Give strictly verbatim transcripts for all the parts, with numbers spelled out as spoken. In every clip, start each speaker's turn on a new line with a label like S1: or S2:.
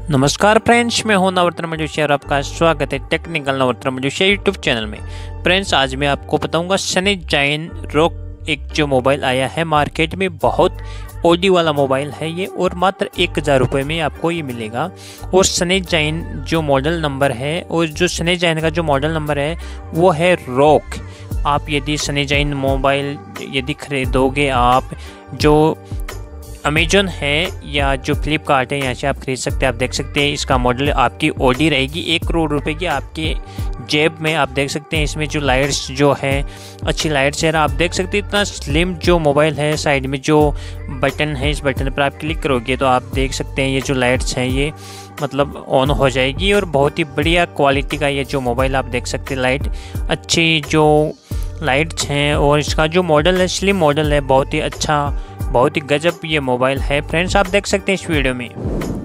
S1: नमस्कार फ्रेंड्स, मैं हूं नवरत्न मजूसिया और आपका स्वागत है technical Navratna Majusiya YouTube channel में। फ्रेंड्स, आज मैं आपको बताऊंगा सनीजाइन रॉक एक जो मोबाइल आया है मार्केट में, बहुत ओडी वाला मोबाइल है ये और मात्र एक हज़ार रुपये में आपको ये मिलेगा। और सनीजाइन जो मॉडल नंबर है और जो सनीजाइन का जो मॉडल नंबर है वो है रॉक। आप यदि सनीजाइन मोबाइल यदि खरीदोगे आप, जो अमेजोन है या जो फ्लिपकार्ट है, यहाँ से आप खरीद सकते हैं। आप देख सकते हैं इसका मॉडल आपकी ओडी रहेगी, एक करोड़ रुपए की आपके जेब में। आप देख सकते हैं इसमें जो लाइट्स जो है अच्छी लाइट्स है। आप देख सकते हैं इतना स्लिम जो मोबाइल है, साइड में जो बटन है इस बटन पर आप क्लिक करोगे तो आप देख सकते हैं ये जो लाइट्स हैं ये मतलब ऑन हो जाएगी। और बहुत ही बढ़िया क्वालिटी का ये जो मोबाइल आप देख सकते हैं, लाइट अच्छी जो लाइट्स हैं और इसका जो मॉडल है स्लिम मॉडल है, बहुत ही अच्छा, बहुत ही गजब ये मोबाइल है। फ्रेंड्स, आप देख सकते हैं इस वीडियो में।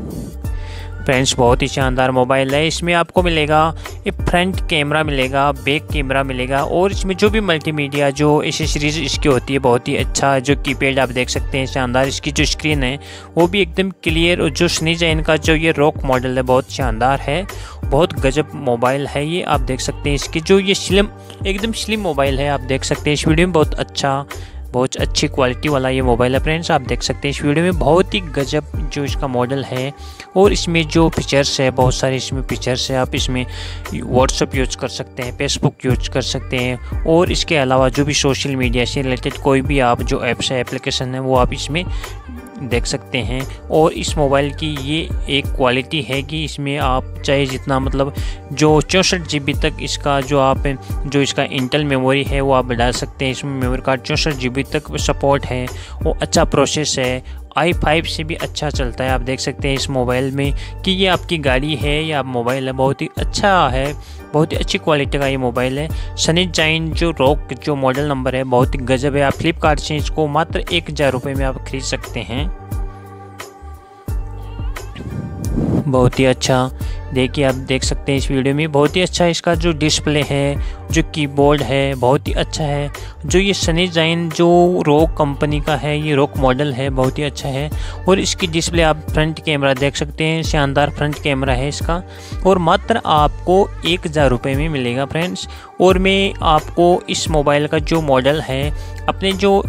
S1: फ्रेंड्स, बहुत ही शानदार मोबाइल है। इसमें आपको मिलेगा एक फ्रंट कैमरा मिलेगा, बैक कैमरा मिलेगा और इसमें जो भी मल्टीमीडिया जो एसेसरीज इसकी होती है बहुत ही अच्छा। जो कीपैड आप देख सकते हैं शानदार, इसकी जो स्क्रीन है वो भी एकदम क्लियर। और जो सनीजाइन का जो ये रॉक मॉडल है बहुत शानदार है, बहुत गजब मोबाइल है ये। आप देख सकते हैं इसकी जो ये स्लिम एकदम स्लिम मोबाइल है, आप देख सकते हैं इस वीडियो में। बहुत अच्छा, बहुत अच्छी क्वालिटी वाला ये मोबाइल है। फ्रेंड्स, आप देख सकते हैं इस वीडियो में बहुत ही गजब जो इसका मॉडल है। और इसमें जो फीचर्स है बहुत सारे इसमें फीचर्स है। आप इसमें व्हाट्सएप यूज कर सकते हैं, फेसबुक यूज कर सकते हैं और इसके अलावा जो भी सोशल मीडिया से रिलेटेड कोई भी आप जो ऐप्स है, एप्लीकेशन है वो आप इसमें देख सकते हैं। और इस मोबाइल की ये एक क्वालिटी है कि इसमें आप चाहे जितना मतलब जो चौंसठ जी बी तक इसका जो आप जो इसका इंटेल मेमोरी है वो आप बढ़ा सकते हैं। इसमें मेमोरी कार्ड चौंसठ जी बी तक सपोर्ट है, वो अच्छा प्रोसेस है, आई फाइव से भी अच्छा चलता है। आप देख सकते हैं इस मोबाइल में कि ये आपकी गाड़ी है या मोबाइल है, बहुत ही अच्छा है, बहुत ही अच्छी क्वालिटी का ये मोबाइल है। सनीजाइन जो रॉक जो मॉडल नंबर है बहुत ही गजब है। आप फ्लिपकार्ट से इसको मात्र एक हज़ार रुपये में आप खरीद सकते हैं। बहुत ही अच्छा, देखिए आप देख सकते हैं इस वीडियो में बहुत ही अच्छा इसका जो डिस्प्ले है, जो कीबोर्ड है बहुत ही अच्छा है। जो ये सनीजाइन जो रॉक कंपनी का है, ये रॉक मॉडल है, बहुत ही अच्छा है। और इसकी डिस्प्ले आप फ्रंट कैमरा देख सकते हैं, शानदार फ्रंट कैमरा है इसका। और मात्र आपको एक हज़ार रुपये में मिलेगा फ्रेंड्स। और मैं आपको इस मोबाइल का जो मॉडल है, अपने जो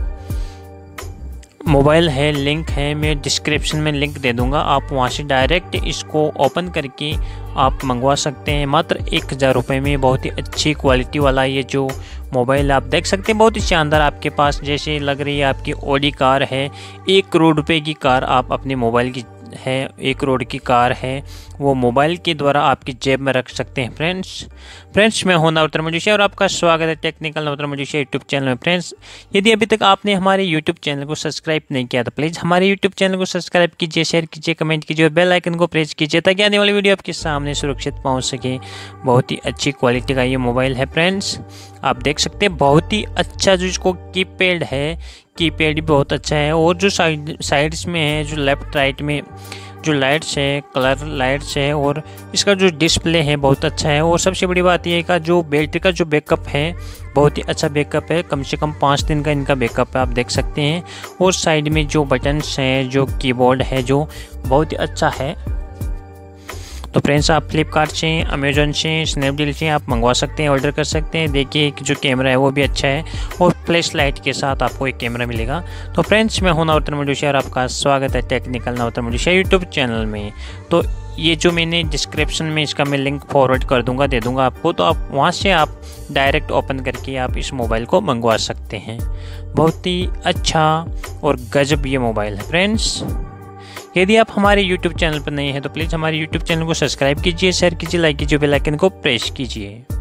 S1: मोबाइल है लिंक है, मैं डिस्क्रिप्शन में लिंक दे दूंगा, आप वहां से डायरेक्ट इसको ओपन करके आप मंगवा सकते हैं मात्र एक हज़ार रुपये में। बहुत ही अच्छी क्वालिटी वाला ये जो मोबाइल आप देख सकते हैं, बहुत ही शानदार। आपके पास जैसे लग रही है आपकी ऑडी कार है, एक करोड़ रुपए की कार आप अपने मोबाइल की है, एक करोड़ की कार है, वो मोबाइल के द्वारा आपकी जेब में रख सकते हैं। फ्रेंड्स फ्रेंड्स मैं हूं नवरत्न मजूसिया और आपका स्वागत है technical Navratna Majusiya YouTube channel में। फ्रेंड्स, यदि अभी तक आपने हमारे यूट्यूब चैनल को सब्सक्राइब नहीं किया तो प्लीज़ हमारे यूट्यूब चैनल को सब्सक्राइब कीजिए, शेयर कीजिए, कमेंट कीजिए और बेल आइकन को प्रेस कीजिए ताकि आने वाली वीडियो आपके सामने सुरक्षित पहुँच सके। बहुत ही अच्छी क्वालिटी का ये मोबाइल है। फ्रेंड्स, आप देख सकते हैं बहुत ही अच्छा जो इसको कीपैड है, कीपैड भी बहुत अच्छा है। और जो साइड साइड्स में है, जो लेफ्ट राइट में जो लाइट्स है, कलर लाइट्स है और इसका जो डिस्प्ले है बहुत अच्छा है। और सबसे बड़ी बात यह है का जो बैटरी का जो बैकअप है बहुत ही अच्छा बैकअप है, कम से कम पाँच दिन का इनका बैकअप है, आप देख सकते हैं। और साइड में जो बटन्स हैं, जो कीबोर्ड है, जो बहुत ही अच्छा है। तो फ्रेंड्स, आप फ्लिपकार्ट से, अमेजोन से, स्नैपडील से आप मंगवा सकते हैं, ऑर्डर कर सकते हैं। देखिए कि जो कैमरा है वो भी अच्छा है और फ्लैश लाइट के साथ आपको एक कैमरा मिलेगा। तो फ्रेंड्स, मैं हूं नवरत्न मजूसिया और आपका स्वागत है technical Navratna Majusiya YouTube channel में। तो ये जो मैंने डिस्क्रिप्शन में इसका मैं लिंक फॉरवर्ड कर दूंगा, दे दूंगा आपको, तो आप वहाँ से आप डायरेक्ट ओपन करके आप इस मोबाइल को मंगवा सकते हैं। बहुत ही अच्छा और गजब ये मोबाइल है। फ्रेंड्स, यदि आप हमारे यूट्यूब चैनल पर नए हैं तो प्लीज़ हमारे यूट्यूब चैनल को सब्सक्राइब कीजिए, शेयर कीजिए, लाइक कीजिए, बेल आइकन को प्रेस कीजिए।